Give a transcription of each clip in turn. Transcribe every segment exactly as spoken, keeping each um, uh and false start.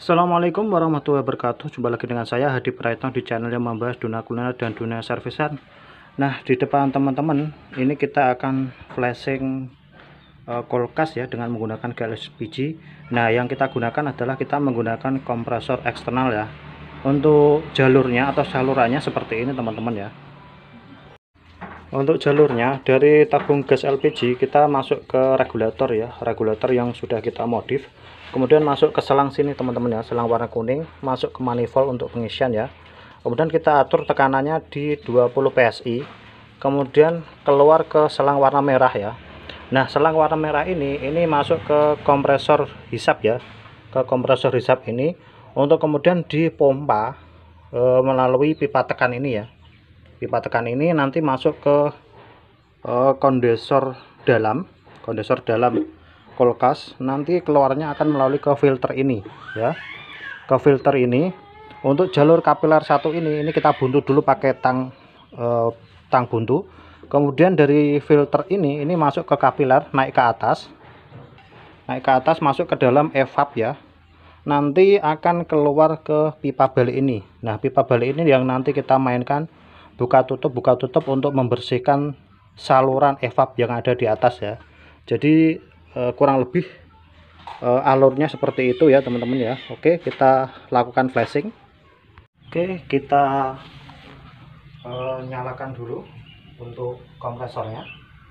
Assalamualaikum warahmatullahi wabarakatuh. Jumpa lagi dengan saya Hadi Praetno di channel yang membahas dunia kuliner dan dunia servisan. Nah, di depan teman-teman ini kita akan flashing uh, kulkas ya dengan menggunakan G L P G. Nah, yang kita gunakan adalah kita menggunakan kompresor eksternal ya. Untuk jalurnya atau salurannya seperti ini teman-teman ya. Untuk jalurnya dari tabung gas L P G kita masuk ke regulator ya, regulator yang sudah kita modif. Kemudian masuk ke selang sini teman-teman ya, selang warna kuning, masuk ke manifold untuk pengisian ya. Kemudian kita atur tekanannya di dua puluh P S I. Kemudian keluar ke selang warna merah ya. Nah, selang warna merah ini ini masuk ke kompresor hisap ya. Ke kompresor hisap ini untuk kemudian dipompa e, melalui pipa tekan ini ya. Pipa tekan ini nanti masuk ke uh, kondensor dalam kondensor dalam kulkas, nanti keluarnya akan melalui ke filter ini ya, ke filter ini. Untuk jalur kapiler satu ini ini kita buntu dulu pakai tang uh, tang buntu, kemudian dari filter ini ini masuk ke kapiler, naik ke atas naik ke atas masuk ke dalam evap ya, nanti akan keluar ke pipa balik ini. Nah, pipa balik ini yang nanti kita mainkan buka tutup buka tutup untuk membersihkan saluran evap yang ada di atas ya. Jadi eh, kurang lebih eh, alurnya seperti itu ya teman-teman ya. Oke, kita lakukan flashing. Oke, kita eh, nyalakan dulu untuk kompresornya,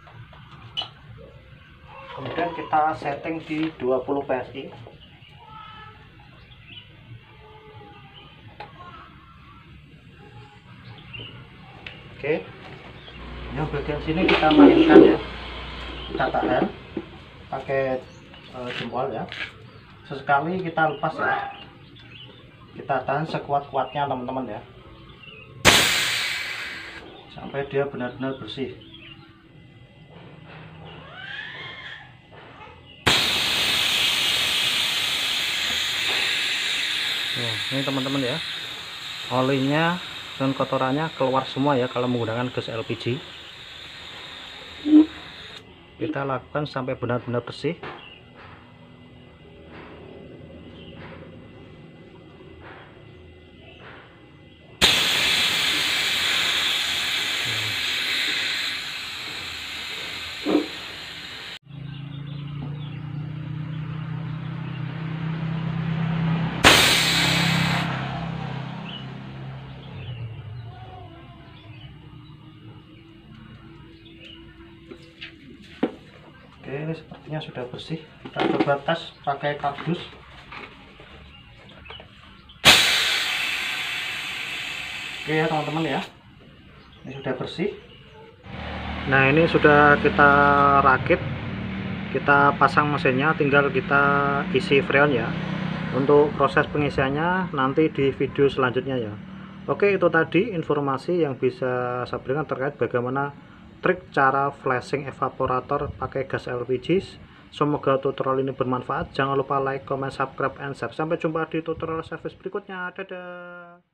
kemudian kita setting di dua puluh P S I. Oke, yang bagian sini kita mainkan ya, kita tahan pakai e, jempol ya. Sesekali kita lepas ya, kita tahan sekuat-kuatnya teman-teman ya, sampai dia benar-benar bersih. Nah, ini teman-teman ya, olinya dan kotorannya keluar semua ya kalau menggunakan gas L P G. Kita lakukan sampai benar-benar bersih. Oke, ini sepertinya sudah bersih. Kita coba tes pakai kardus. Oke ya teman-teman ya, ini sudah bersih. Nah, ini sudah kita rakit, kita pasang mesinnya, tinggal kita isi freon ya. Untuk proses pengisiannya nanti di video selanjutnya ya. Oke, itu tadi informasi yang bisa saya berikan terkait bagaimana trik cara flashing evaporator pakai gas L P G. Semoga tutorial ini bermanfaat. Jangan lupa like, comment, subscribe, and share. Sampai jumpa di tutorial service berikutnya. Dadah.